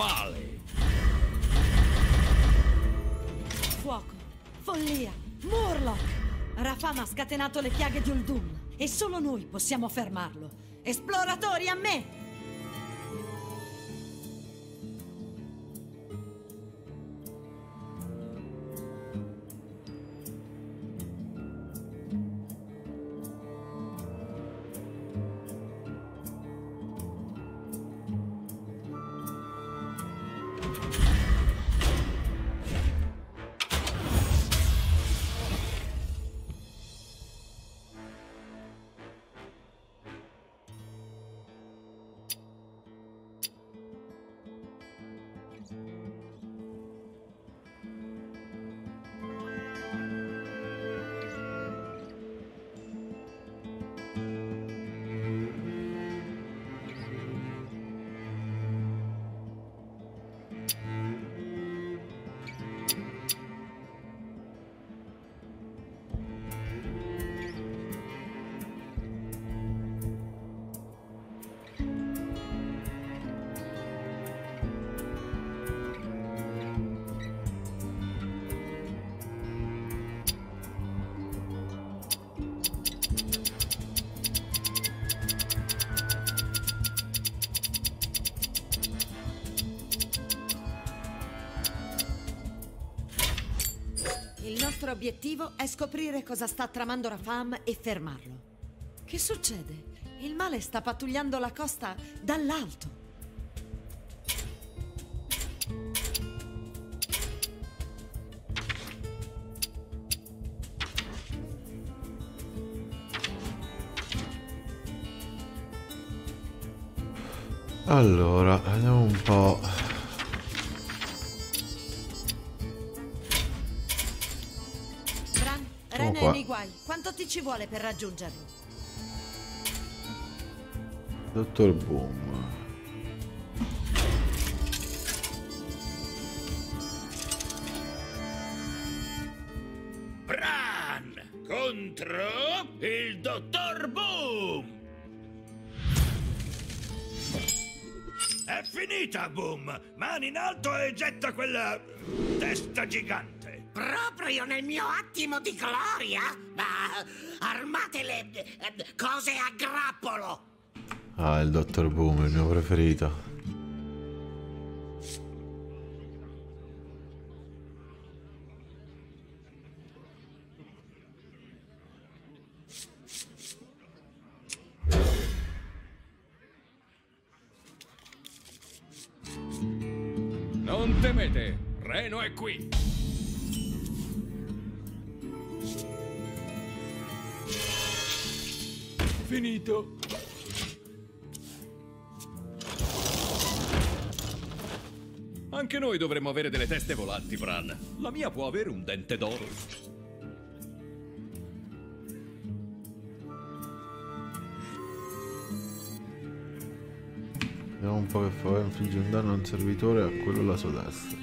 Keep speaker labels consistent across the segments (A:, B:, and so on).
A: male.
B: Fuoco, follia, Murloc! Rafam ha scatenato le piaghe di Uldum e solo noi possiamo fermarlo. Esploratori, a me! Il nostro obiettivo è scoprire cosa sta tramando Rafam e fermarlo. Che succede? Il male sta pattugliando la costa dall'alto.
C: Allora, vediamo un po'.
B: Bran, Ren è nei guai. Quanto ti ci vuole per raggiungerlo?
C: Dottor Boom.
A: Bran contro il Dottor Boom. È finita, Boom! Mani in alto e getta quella testa gigante!
D: Proprio nel mio attimo di gloria? Ma armate le cose a grappolo!
C: Ah, il Dottor Boom, il mio preferito.
A: Non temete, Reno è qui. Finito. Anche noi dovremmo avere delle teste volanti, Bran. La mia può avere un dente d'oro.
C: Vediamo un po' che fa. Infligge un danno a un servitore a quello alla sua destra.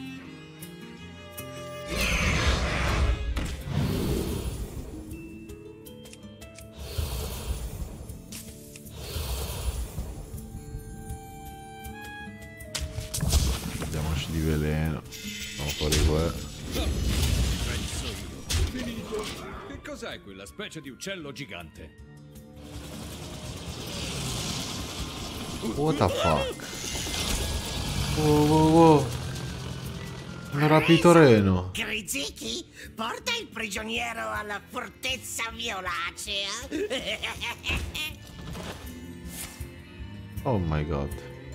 C: Vediamoci di veleno. Andiamo fuori qua.
A: Penso io. Finito. Che cos'è quella specie di uccello gigante?
C: What the fuck? Wow, wow, wow. Hanno rapito Reno.
D: Griziki, porta il prigioniero alla fortezza violacea.
C: Oh my god.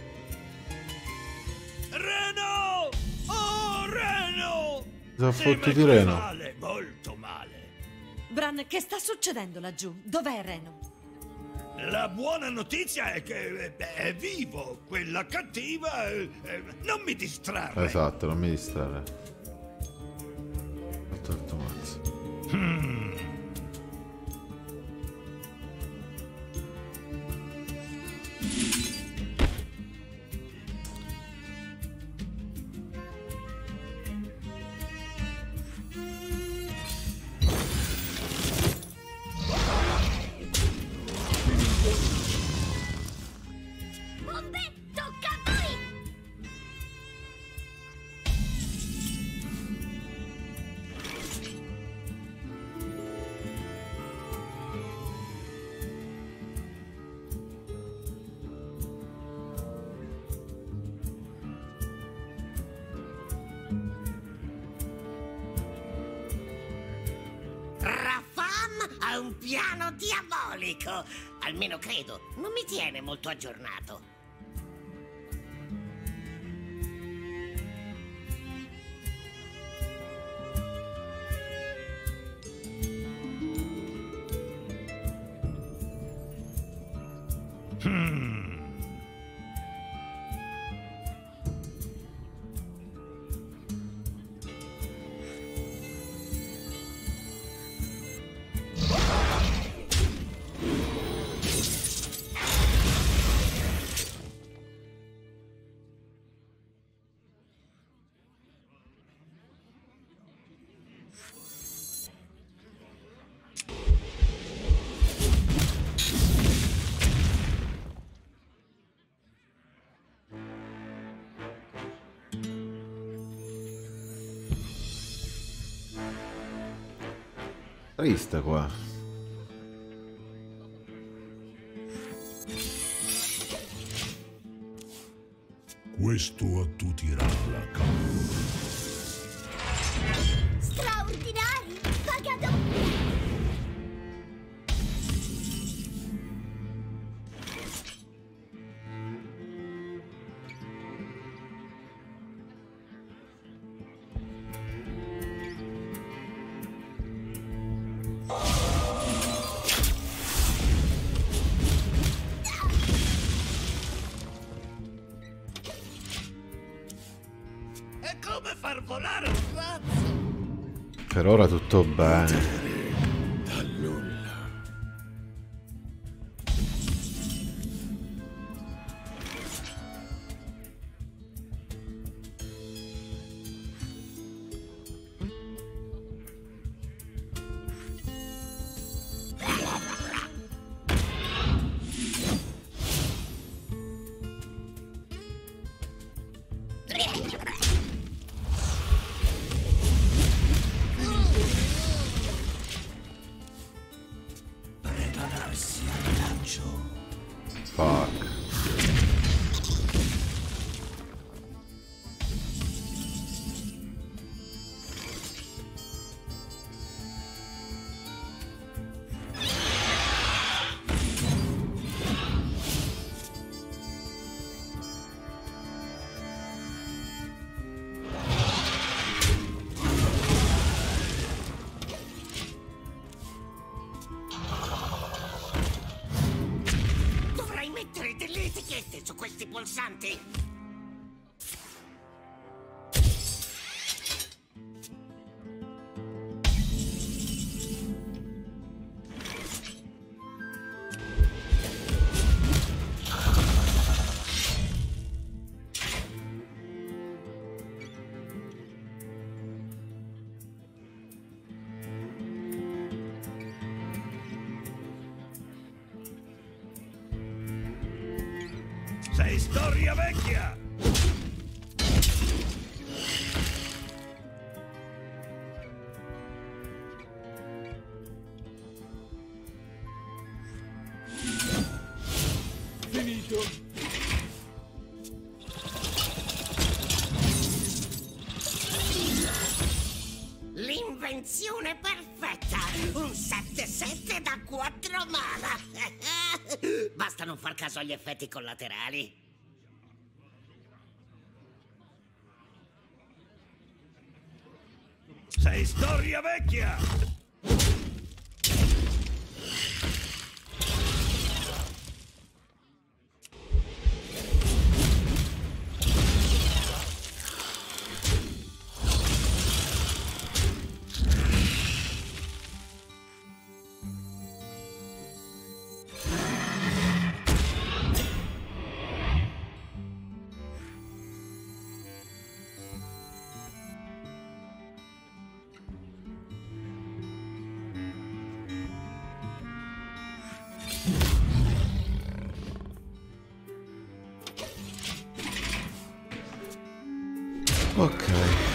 A: Reno! Oh, Reno!
C: Cosa ha
A: Ti
C: fatto di
A: metti
C: Reno?
A: male, molto male.
B: Bran, che sta succedendo laggiù? Dov'è Reno?
A: La buona notizia è che è vivo. Quella cattiva non mi distrarre.
C: Esatto, non mi distrarre. Ho tolto mazzo.
D: Ha un piano diabolico. Almeno credo. Non mi tiene molto aggiornato.
C: Triste qua.
E: Questo attutirà la causa.
F: Straordinari! Pagato!
A: È come far volare un razzo.
C: Per ora tutto bene.
E: Dal nulla.
A: Prepararsi al lancio.
C: Fuck.
D: Dovrai mettere delle etichette su questi pulsanti.
A: Sei storia vecchia!
E: Finito.
D: L'invenzione perfetta! Un 7-7 da 4 mana! Basta non far caso agli effetti collaterali.
A: Sei storia vecchia!
C: Ok.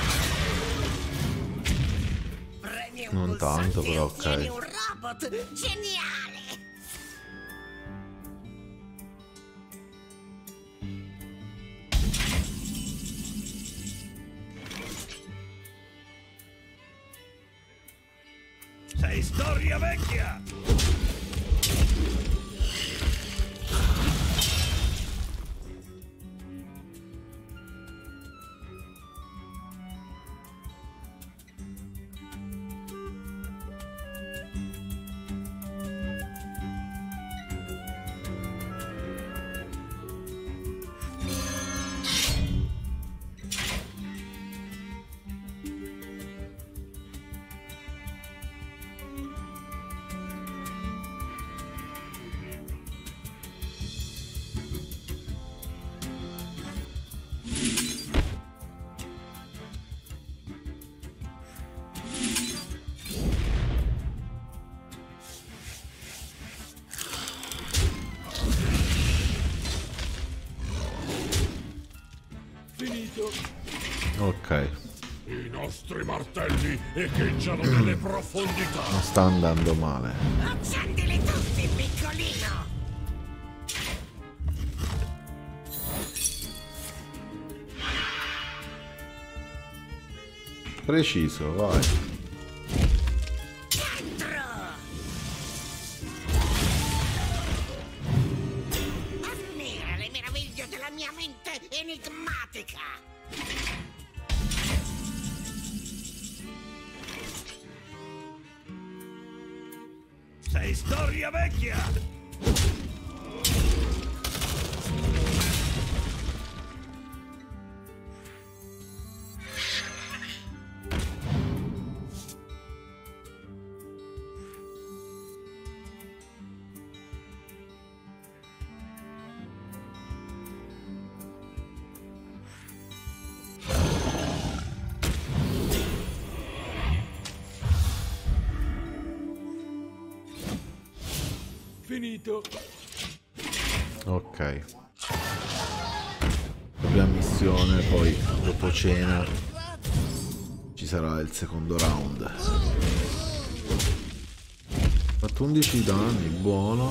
D: Premi un
C: Non tanto,
D: pulsante e
C: però,
D: ottieni
C: ok.
D: un robot geniale!
A: Sei Sei storia vecchia!
C: Ok.
E: I nostri martelli echeggiano nelle profondità.
C: Non sta andando male.
D: Accendili tutti, piccolino!
C: Preciso, vai.
D: Dentro! Ammira le meraviglie della mia mente enigmatica!
A: Sei storia vecchia!
E: Finito.
C: Ok. Prima missione, poi dopo cena ci sarà il secondo round. Fatto 11 danni, buono.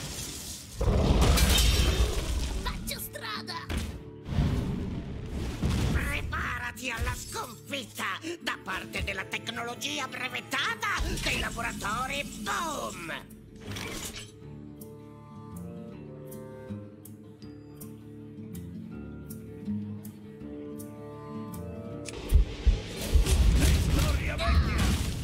F: Faccio strada!
D: Preparati alla sconfitta da parte della tecnologia brevettata dei laboratori Boom!
A: Storia vecchia!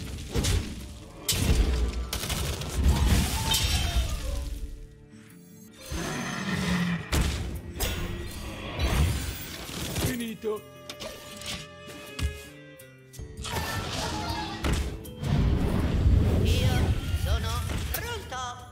E: Finito.
D: Io sono pronto!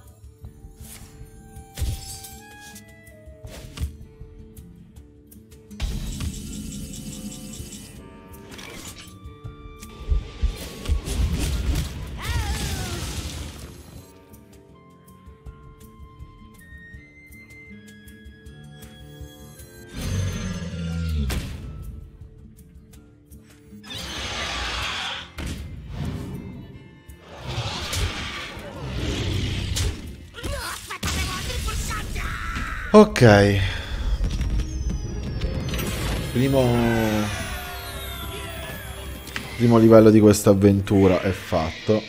D: No, aspetta, devo altri pulsanti!
C: Ok. Primo livello di questa avventura è fatto.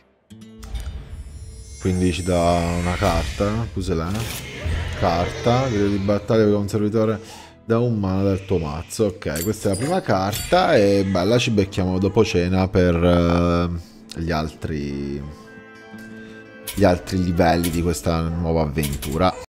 C: Quindi ci dà una carta. Cos'è? Carta. Video di battaglia con un servitore da un mana del tuo mazzo. Ok, questa è la prima carta. E bella, ci becchiamo dopo cena per gli altri livelli di questa nuova avventura.